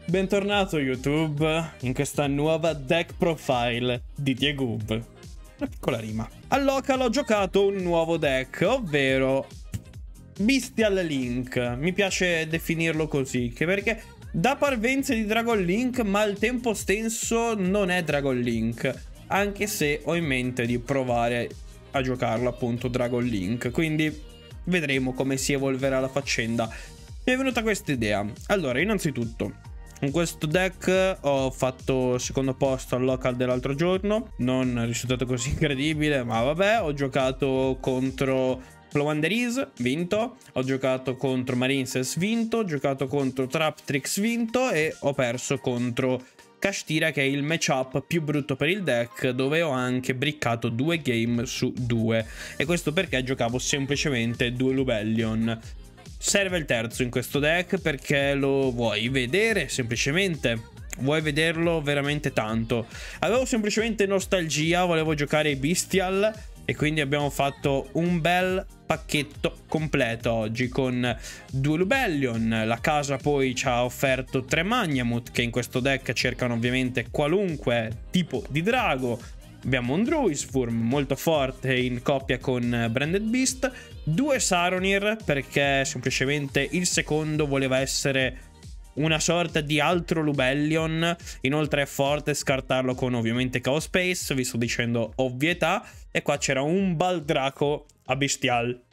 Bentornato YouTube in questa nuova deck profile di Diegoob. Una piccola rima. Al local ho giocato un nuovo deck, ovvero Bestial Link. Mi piace definirlo così, che perché dà parvenze di Dragon Link, ma al tempo stesso non è Dragon Link, anche se ho in mente di provare a giocarlo appunto Dragon Link, quindi vedremo come si evolverà la faccenda. Mi è venuta questa idea. Allora, innanzitutto, con questo deck ho fatto secondo posto al local dell'altro giorno. Non è risultato così incredibile, ma vabbè. Ho giocato contro Floowandereeze, vinto. Ho giocato contro Marincess, vinto. Ho giocato contro Traptrix, vinto. E ho perso contro Kashtira, che è il matchup più brutto per il deck, dove ho anche briccato 2 game su 2. E questo perché giocavo semplicemente 2 Lubellion. Serve il terzo in questo deck perché lo vuoi vedere semplicemente. Vuoi vederlo veramente tanto. Avevo semplicemente nostalgia, volevo giocare i Bestial e quindi abbiamo fatto un bel pacchetto completo oggi con 2 Lubellion. La casa poi ci ha offerto 3 Magnamuth, che in questo deck cercano ovviamente qualunque tipo di drago. Abbiamo un Druiswurm molto forte in coppia con Branded Beast, 2 Saronir perché semplicemente il secondo voleva essere una sorta di altro Lubellion. Inoltre è forte scartarlo con ovviamente Chaos Space, vi sto dicendo ovvietà. E qua c'era un Baldraco a Bestial.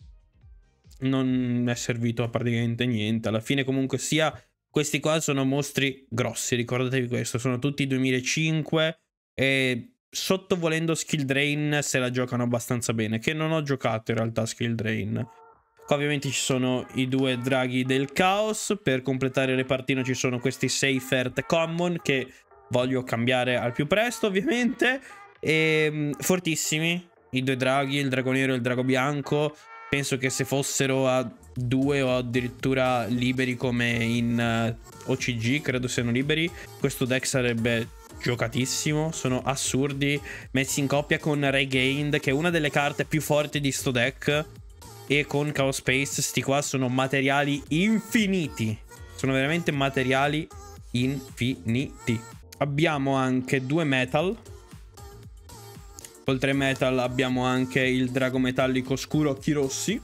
Non è servito a praticamente niente. Alla fine comunque sia, questi qua sono mostri grossi, ricordatevi questo. Sono tutti 2005 e sotto volendo Skill Drain se la giocano abbastanza bene, che non ho giocato in realtà Skill Drain. Qua ovviamente ci sono i 2 draghi del caos. Per completare il repartino ci sono questi Seifert Common che voglio cambiare al più presto ovviamente. E fortissimi i 2 draghi, il drago nero e il drago bianco. Penso che se fossero a 2 o addirittura liberi come in OCG, credo siano liberi, questo deck sarebbe giocatissimo. Sono assurdi, messi in coppia con Regained, che è una delle carte più forti di sto deck, e con Chaos Space. Sti qua sono materiali infiniti, sono veramente materiali infiniti. Abbiamo anche 2 metal. Oltre ai metal abbiamo anche il drago metallico scuro occhi rossi.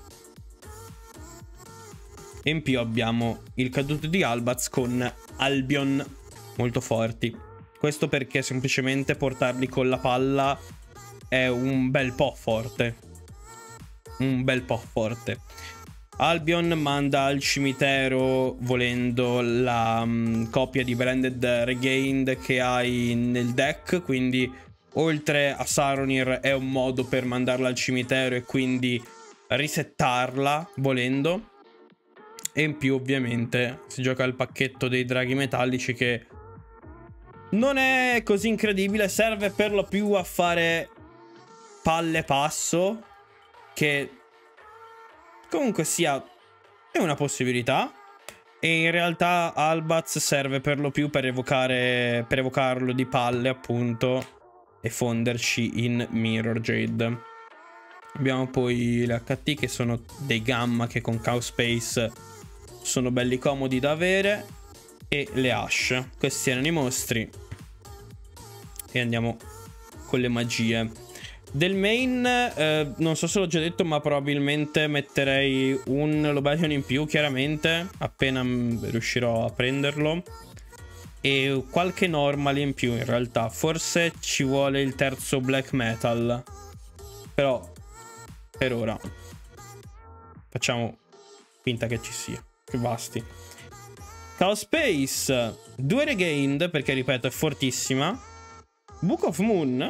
E in più abbiamo il caduto di Albaz con Albion, molto forti. Questo perché semplicemente portarli con la palla è un bel po' forte. Un bel po' forte. Albion manda al cimitero volendo la coppia di Branded Regained che hai nel deck, quindi oltre a Saronir è un modo per mandarla al cimitero e quindi risettarla volendo. E in più ovviamente si gioca il pacchetto dei draghi metallici, che non è così incredibile, serve per lo più a fare palle passo, che comunque sia è una possibilità. E in realtà Albaz serve per lo più per evocarlo di palle appunto e fonderci in Mirror Jade. Abbiamo poi le HT che sono dei gamma che con Chaos Space sono belli comodi da avere, e le Ash. Questi erano i mostri e andiamo con le magie del main. Non so se l'ho già detto, ma probabilmente metterei un Lubellion in più, chiaramente appena riuscirò a prenderlo, e qualche normal in più. In realtà forse ci vuole il terzo black metal, però per ora facciamo finta che ci sia, che basti. Chaos Space, 2 Regained perché ripeto è fortissima. Book of Moon,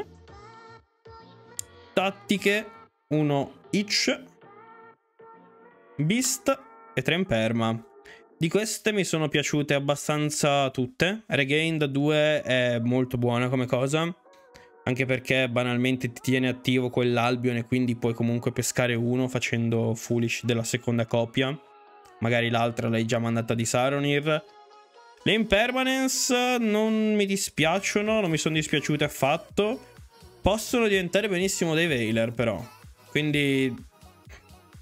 tattiche, 1 Itch, Beast e 3 Imperma. Di queste mi sono piaciute abbastanza tutte. Regained 2 è molto buona come cosa, anche perché banalmente ti tiene attivo quell'Albion e quindi puoi comunque pescare uno facendo Foolish della seconda coppia. Magari l'altra l'hai già mandata di Saronir. Le Impermanence non mi dispiacciono, non mi sono dispiaciute affatto. Possono diventare benissimo dei Veiler però, quindi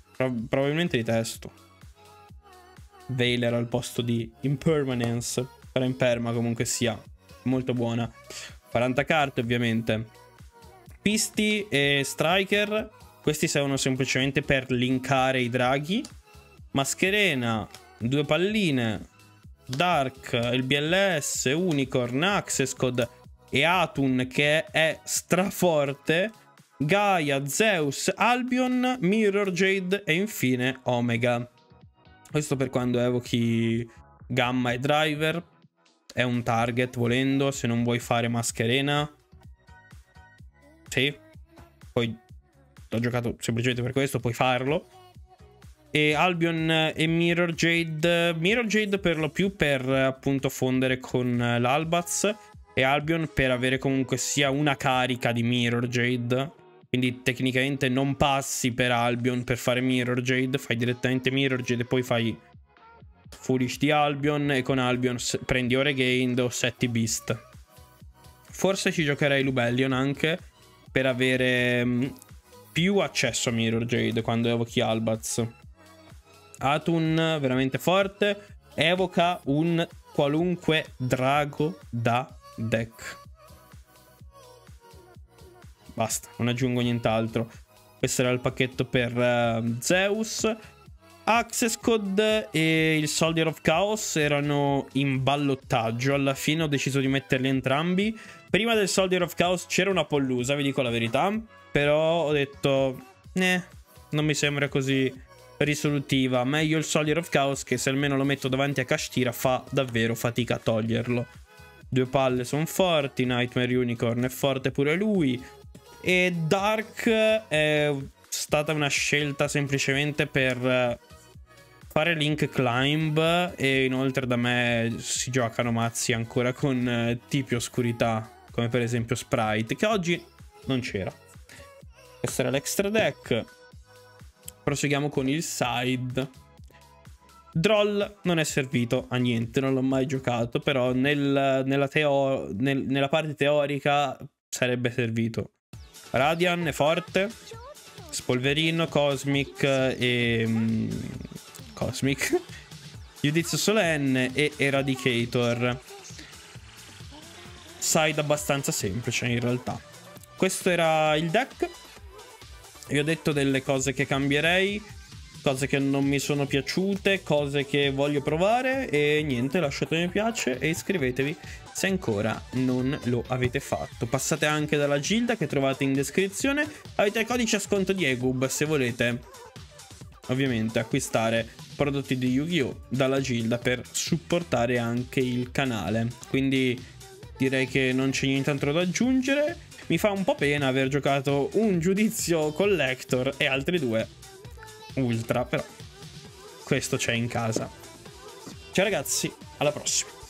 probabilmente li testo. Veiler al posto di Impermanence. Però in perma comunque sia molto buona. 40 carte ovviamente. Pisti e Striker. Questi servono semplicemente per linkare i draghi. Mascherena, 2 palline. Dark, il BLS, Unicorn, Access Code e Atun che è straforte. Gaia, Zeus, Albion, Mirror Jade e infine Omega. Questo per quando evochi Gamma e Driver. È un target volendo, se non vuoi fare Mascherena. Sì. Poi l'ho giocato semplicemente per questo, puoi farlo. E Albion e Mirror Jade per lo più per appunto fondere con l'Albaz. E Albion per avere comunque sia una carica di Mirror Jade. Quindi tecnicamente non passi per Albion per fare Mirror Jade. Fai direttamente Mirror Jade e poi fai Foolish di Albion. E con Albion prendi o Regained o setti Beast. Forse ci giocherei Lubellion anche per avere più accesso a Mirror Jade quando evochi Albaz. Atun veramente forte. Evoca un qualunque drago da deck. Basta, non aggiungo nient'altro. Questo era il pacchetto per Zeus. Access Code e il Soldier of Chaos erano in ballottaggio. Alla fine ho deciso di metterli entrambi. Prima del Soldier of Chaos c'era una pollusa, vi dico la verità. Però ho detto non mi sembra così risolutiva. Meglio il Soldier of Chaos, che se almeno lo metto davanti a Kashtira fa davvero fatica a toglierlo. 2 palle sono forti. Nightmare Unicorn è forte pure lui. E Dark è stata una scelta semplicemente per fare Link Climb. E inoltre da me si giocano mazzi ancora con tipi oscurità, come per esempio Sprite, che oggi non c'era. Questo era l'extra deck. Proseguiamo con il side. Droll non è servito a niente, non l'ho mai giocato, però nella parte teorica sarebbe servito. Radiant è forte. Spolverino, Cosmic e... Cosmic. Giudizio solenne e Eradicator. Side abbastanza semplice in realtà. Questo era il deck. Vi ho detto delle cose che cambierei, cose che non mi sono piaciute, cose che voglio provare. E niente, lasciate mi piace e iscrivetevi se ancora non lo avete fatto. Passate anche dalla gilda che trovate in descrizione. Avete il codice sconto di Egub se volete ovviamente acquistare prodotti di Yu-Gi-Oh! Dalla gilda per supportare anche il canale. Quindi direi che non c'è nient'altro da aggiungere. Mi fa un po' pena aver giocato un giudizio collector e altri 2 ultra, però questo c'è in casa. Ciao ragazzi, alla prossima.